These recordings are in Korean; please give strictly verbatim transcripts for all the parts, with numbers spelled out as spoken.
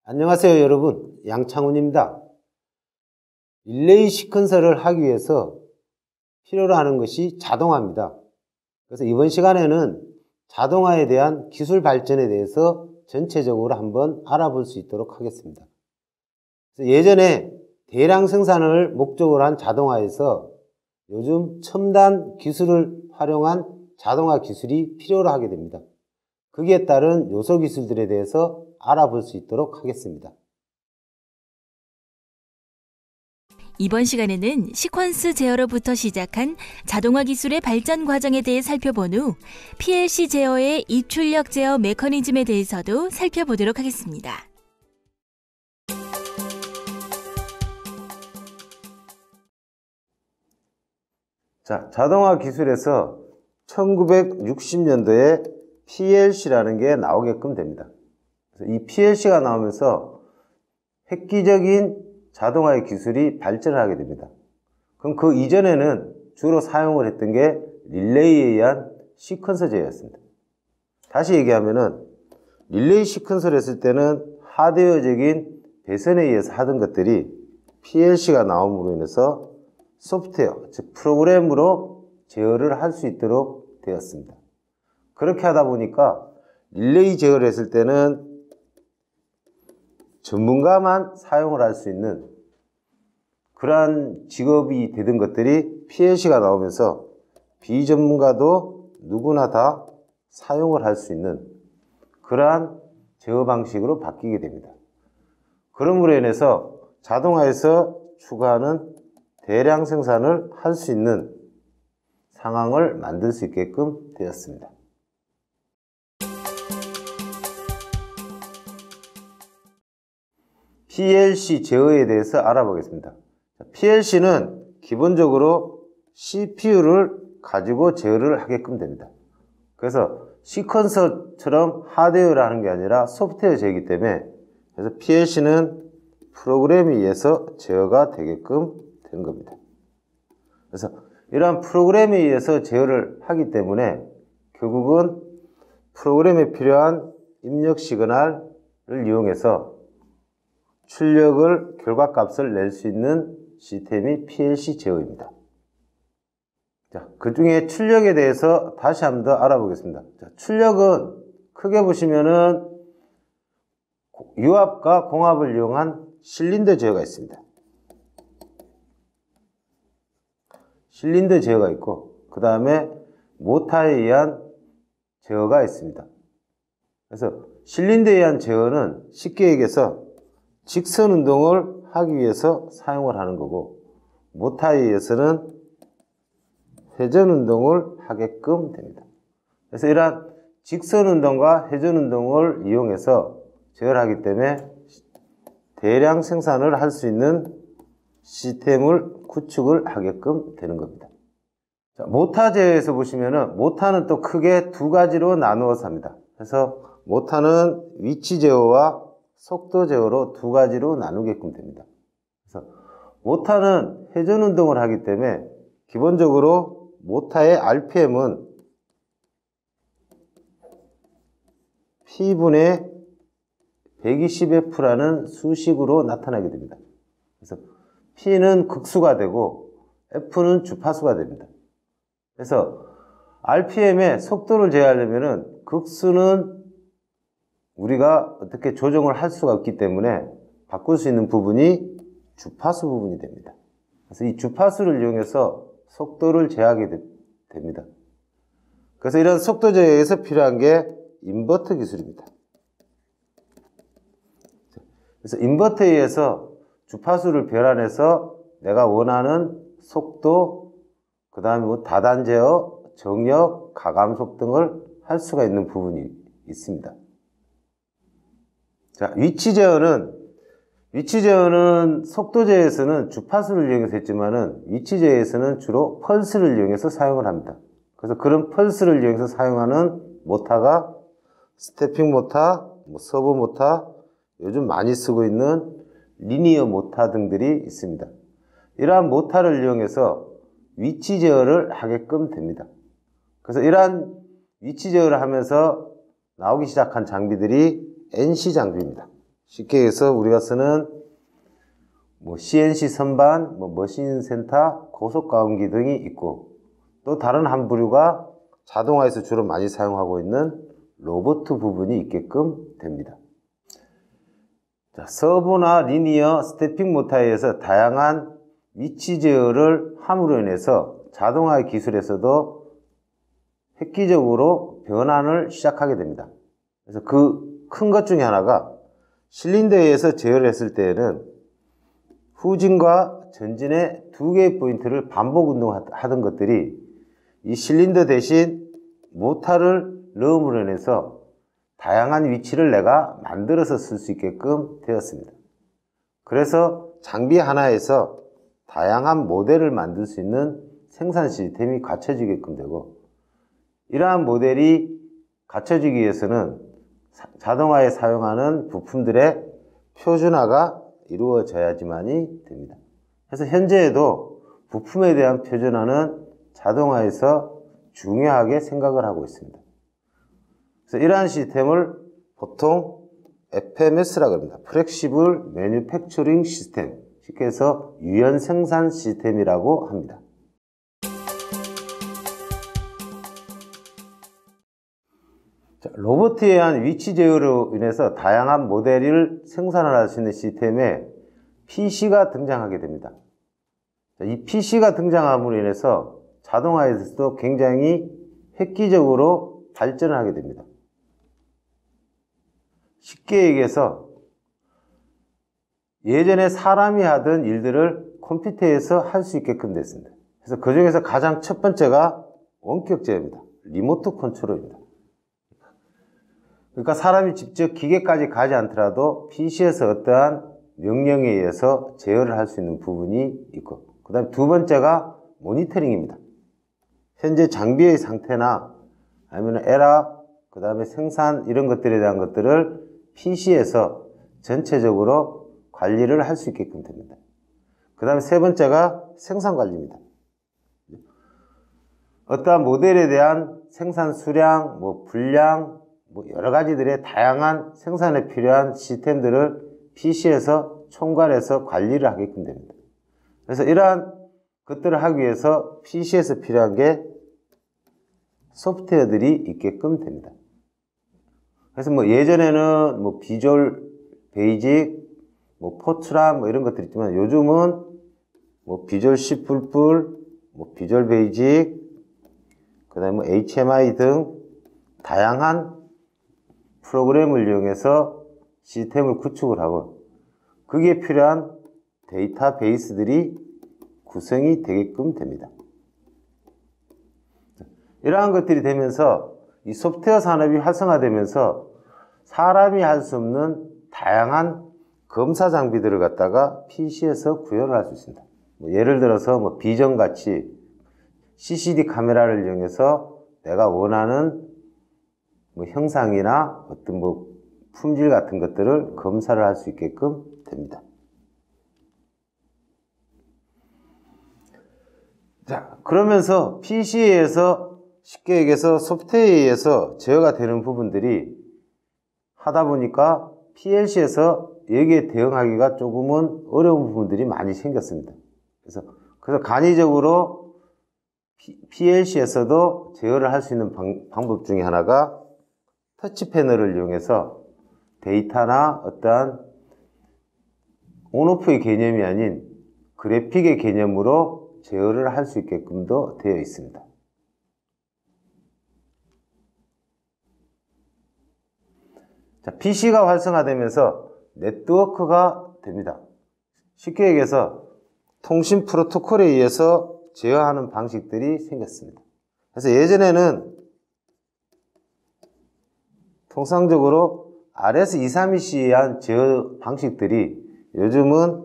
안녕하세요 여러분, 양창훈입니다. 릴레이 시퀀서를 하기 위해서 필요로 하는 것이 자동화입니다. 그래서 이번 시간에는 자동화에 대한 기술 발전에 대해서 전체적으로 한번 알아볼 수 있도록 하겠습니다. 그래서 예전에 대량 생산을 목적으로 한 자동화에서 요즘 첨단 기술을 활용한 자동화 기술이 필요로 하게 됩니다. 거기에 따른 요소 기술들에 대해서 알아볼 수 있도록 하겠습니다. 이번 시간에는 시퀀스 제어로부터 시작한 자동화 기술의 발전 과정에 대해 살펴본 후 피엘씨 제어의 입출력 제어 메커니즘에 대해서도 살펴보도록 하겠습니다. 자, 자동화 기술에서 천구백육십 년도에 피엘씨라는 게 나오게끔 됩니다. 그래서 이 피엘씨가 나오면서 획기적인 자동화의 기술이 발전을 하게 됩니다. 그럼 그 이전에는 주로 사용을 했던 게 릴레이에 의한 시퀀서 제어였습니다. 다시 얘기하면은 릴레이 시퀀서를 했을 때는 하드웨어적인 배선에 의해서 하던 것들이 피엘씨가 나옴으로 인해서 소프트웨어, 즉 프로그램으로 제어를 할 수 있도록 되었습니다. 그렇게 하다 보니까 릴레이 제어를 했을 때는 전문가만 사용을 할 수 있는 그러한 직업이 되던 것들이 피엘씨가 나오면서 비전문가도 누구나 다 사용을 할 수 있는 그러한 제어 방식으로 바뀌게 됩니다. 그러므로 인해서 자동화에서 추가하는 대량 생산을 할 수 있는 상황을 만들 수 있게끔 되었습니다. 피엘씨 제어에 대해서 알아보겠습니다. 피엘씨는 기본적으로 씨피유를 가지고 제어를 하게끔 됩니다. 그래서 시퀀서처럼 하드웨어를 하는 게 아니라 소프트웨어 제어이기 때문에 그래서 피엘씨는 프로그램에 의해서 제어가 되게끔 된 겁니다. 그래서 이러한 프로그램에 의해서 제어를 하기 때문에 결국은 프로그램에 필요한 입력 시그널을 이용해서 출력을 결과값을 낼 수 있는 시스템이 피엘씨 제어입니다. 자, 그 중에 출력에 대해서 다시 한번 더 알아보겠습니다. 자, 출력은 크게 보시면은 유압과 공압을 이용한 실린더 제어가 있습니다. 실린더 제어가 있고 그 다음에 모터에 의한 제어가 있습니다. 그래서 실린더에 의한 제어는 쉽게 얘기해서 직선 운동을 하기 위해서 사용을 하는 거고 모터에 의해서는 회전 운동을 하게끔 됩니다. 그래서 이러한 직선 운동과 회전 운동을 이용해서 제어를 하기 때문에 대량 생산을 할 수 있는 시스템을 구축을 하게끔 되는 겁니다. 자, 모터 제어에서 보시면은 모터는 또 크게 두 가지로 나누어서 합니다. 그래서 모터는 위치 제어와 속도 제어로 두 가지로 나누게끔 됩니다. 그래서 모터는 회전 운동을 하기 때문에 기본적으로 모터의 알피엠은 P분의 백이십 에프라는 수식으로 나타나게 됩니다. 그래서 P는 극수가 되고 F는 주파수가 됩니다. 그래서 알피엠의 속도를 제어하려면은 극수는 우리가 어떻게 조정을 할 수가 없기 때문에 바꿀 수 있는 부분이 주파수 부분이 됩니다. 그래서 이 주파수를 이용해서 속도를 제어하게 되, 됩니다. 그래서 이런 속도 제어에서 필요한 게 인버터 기술입니다. 그래서 인버터에 의해서 주파수를 변환해서 내가 원하는 속도, 그 다음에 뭐 다단 제어, 정역, 가감속 등을 할 수가 있는 부분이 있습니다. 자, 위치 제어는, 위치 제어는 속도 제어에서는 주파수를 이용해서 했지만은 위치 제어에서는 주로 펄스를 이용해서 사용을 합니다. 그래서 그런 펄스를 이용해서 사용하는 모터가 스태핑 모터, 뭐 서버 모터, 요즘 많이 쓰고 있는 리니어 모터 등들이 있습니다. 이러한 모터를 이용해서 위치 제어를 하게끔 됩니다. 그래서 이러한 위치 제어를 하면서 나오기 시작한 장비들이 엔씨 장비입니다. 쉽게 해서 우리가 쓰는 뭐 씨엔씨 선반, 뭐 머신 센터, 고속가공기 등이 있고, 또 다른 한 부류가 자동화에서 주로 많이 사용하고 있는 로봇 부분이 있게끔 됩니다. 자, 서버나 리니어 스태핑 모터에 의해서 다양한 위치 제어를 함으로 인해서 자동화 기술에서도 획기적으로 변환을 시작하게 됩니다. 그래서 그 큰 것 중에 하나가 실린더에 의해서 제어를 했을 때에는 후진과 전진의 두 개의 포인트를 반복 운동하던 것들이 이 실린더 대신 모터를 넣음으로 인해서 다양한 위치를 내가 만들어서 쓸 수 있게끔 되었습니다. 그래서 장비 하나에서 다양한 모델을 만들 수 있는 생산 시스템이 갖춰지게끔 되고, 이러한 모델이 갖춰지기 위해서는 자동화에 사용하는 부품들의 표준화가 이루어져야지만이 됩니다. 그래서 현재에도 부품에 대한 표준화는 자동화에서 중요하게 생각을 하고 있습니다. 그래서 이러한 시스템을 보통 에프엠에스라고 합니다. Flexible Manufacturing System, 쉽게 해서 유연 생산 시스템이라고 합니다. 자, 로봇에 의한 위치 제어로 인해서 다양한 모델을 생산을 할 수 있는 시스템에 피씨가 등장하게 됩니다. 자, 이 피씨가 등장함으로 인해서 자동화에서도 굉장히 획기적으로 발전을 하게 됩니다. 쉽게 얘기해서 예전에 사람이 하던 일들을 컴퓨터에서 할 수 있게끔 됐습니다. 그래서 그 중에서 가장 첫 번째가 원격 제어입니다. 리모트 컨트롤입니다. 그러니까 사람이 직접 기계까지 가지 않더라도 피씨에서 어떠한 명령에 의해서 제어를 할 수 있는 부분이 있고, 그 다음에 두 번째가 모니터링입니다. 현재 장비의 상태나 아니면 에러, 그 다음에 생산 이런 것들에 대한 것들을 피씨에서 전체적으로 관리를 할 수 있게끔 됩니다. 그 다음에 세 번째가 생산 관리입니다. 어떠한 모델에 대한 생산 수량, 뭐 분량, 뭐 여러 가지들의 다양한 생산에 필요한 시스템들을 피씨에서 총괄해서 관리를 하게끔 됩니다. 그래서 이러한 것들을 하기 위해서 피씨에서 필요한 게 소프트웨어들이 있게끔 됩니다. 그래서 뭐 예전에는 뭐 비주얼 베이직, 뭐 포트람 뭐 이런 것들이 있지만, 요즘은 뭐 비주얼 C++, 뭐 비주얼 베이직, 그 다음에 뭐 에이치엠아이 등 다양한 프로그램을 이용해서 시스템을 구축을 하고, 거기에 필요한 데이터베이스들이 구성이 되게끔 됩니다. 이러한 것들이 되면서 이 소프트웨어 산업이 활성화되면서 사람이 할 수 없는 다양한 검사 장비들을 갖다가 피씨에서 구현을 할 수 있습니다. 뭐 예를 들어서 뭐 비전같이 씨씨디 카메라를 이용해서 내가 원하는 뭐 형상이나 어떤 뭐 품질 같은 것들을 검사를 할 수 있게끔 됩니다. 자, 그러면서 피씨에서 쉽게 얘기해서 소프트웨어에 의해서 제어가 되는 부분들이 하다 보니까 피엘씨에서 여기에 대응하기가 조금은 어려운 부분들이 많이 생겼습니다. 그래서, 그래서 간이적으로 피엘씨에서도 제어를 할 수 있는 방, 방법 중에 하나가 터치 패널을 이용해서 데이터나 어떠한 온오프의 개념이 아닌 그래픽의 개념으로 제어를 할 수 있게끔도 되어 있습니다. 자, 피씨가 활성화되면서 네트워크가 됩니다. 쉽게 얘기해서 통신 프로토콜에 의해서 제어하는 방식들이 생겼습니다. 그래서 예전에는 통상적으로 알에스 이백삼십이씨에 의한 제어 방식들이 요즘은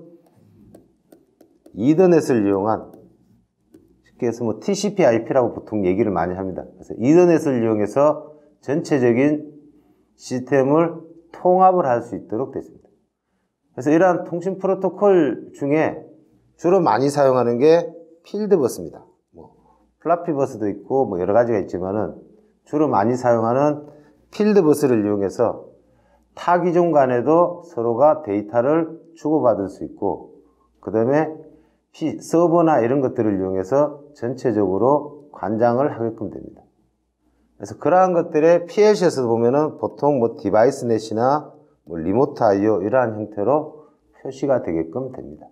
이더넷을 이용한, 쉽게 해서 뭐 티씨피 아이피라고 보통 얘기를 많이 합니다. 그래서 이더넷을 이용해서 전체적인 시스템을 통합을 할 수 있도록 됐습니다. 그래서 이러한 통신 프로토콜 중에 주로 많이 사용하는 게 필드버스입니다. 뭐 플라피버스도 있고 뭐 여러 가지가 있지만은 주로 많이 사용하는 필드버스를 이용해서 타 기종 간에도 서로가 데이터를 주고받을 수 있고, 그 다음에 서버나 이런 것들을 이용해서 전체적으로 관장을 하게끔 됩니다. 그래서 그러한 것들의 피엘씨에서 보면은 보통 뭐 디바이스 넷이나 뭐 리모트 아이오 이러한 형태로 표시가 되게끔 됩니다.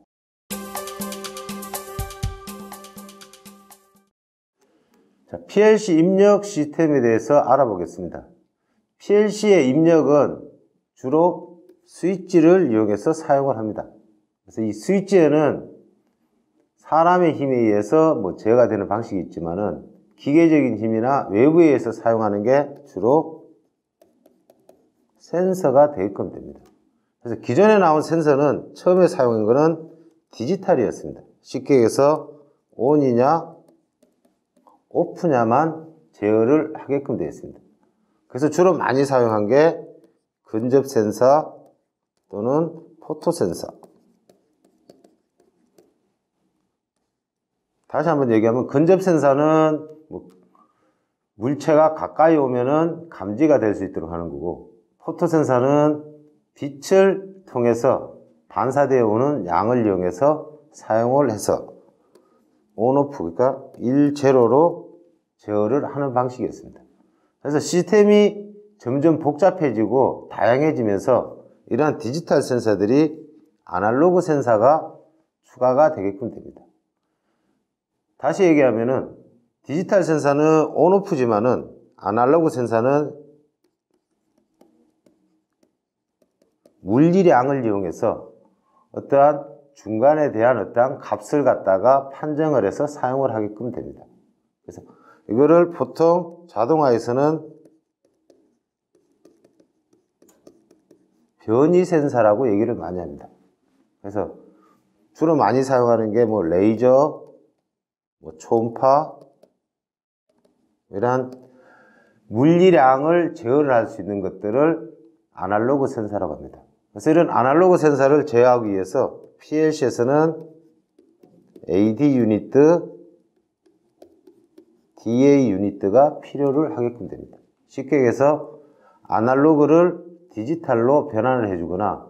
자, 피엘씨 입력 시스템에 대해서 알아보겠습니다. 피엘씨의 입력은 주로 스위치를 이용해서 사용을 합니다. 그래서 이 스위치에는 사람의 힘에 의해서 뭐 제어가 되는 방식이 있지만은 기계적인 힘이나 외부에 의해서 사용하는 게 주로 센서가 되게끔 됩니다. 그래서 기존에 나온 센서는 처음에 사용한 것은 디지털이었습니다. 쉽게 얘기해서 온이냐 오프냐만 제어를 하게끔 되어 있습니다. 그래서 주로 많이 사용한 게 근접 센서 또는 포토 센서. 다시 한번 얘기하면 근접 센서는 뭐 물체가 가까이 오면은 감지가 될 수 있도록 하는 거고, 포토 센서는 빛을 통해서 반사되어 오는 양을 이용해서 사용을 해서 온오프, 그러니까 일, 제로로 제어를 하는 방식이었습니다. 그래서 시스템이 점점 복잡해지고 다양해지면서 이러한 디지털 센서들이 아날로그 센서가 추가가 되게끔 됩니다. 다시 얘기하면은 디지털 센서는 온오프지만은 아날로그 센서는 물리량을 이용해서 어떠한 중간에 대한 어떠한 값을 갖다가 판정을 해서 사용을 하게끔 됩니다. 그래서 이거를 보통 자동화에서는 변이 센서라고 얘기를 많이 합니다. 그래서 주로 많이 사용하는 게 뭐 레이저, 뭐 초음파, 이러한 물리량을 제어를 할 수 있는 것들을 아날로그 센서라고 합니다. 그래서 이런 아날로그 센서를 제어하기 위해서 피엘씨에서는 에이디 유닛, 디에이 유닛가 필요를 하게끔 됩니다. 쉽게 얘기해서 아날로그를 디지털로 변환을 해주거나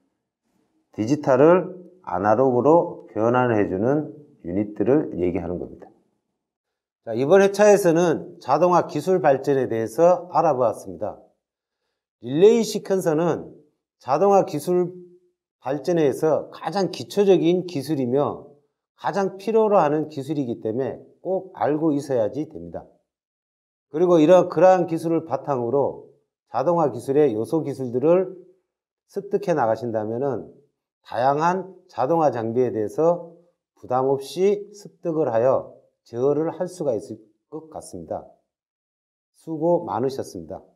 디지털을 아날로그로 변환을 해주는 유닛들을 얘기하는 겁니다. 자, 이번 회차에서는 자동화 기술 발전에 대해서 알아보았습니다. 릴레이 시퀀서는 자동화 기술 발전에 의해서 가장 기초적인 기술이며 가장 필요로 하는 기술이기 때문에 꼭 알고 있어야지 됩니다. 그리고 이런 그러한 기술을 바탕으로 자동화 기술의 요소 기술들을 습득해 나가신다면은 다양한 자동화 장비에 대해서 부담 없이 습득을 하여 제어를 할 수가 있을 것 같습니다. 수고 많으셨습니다.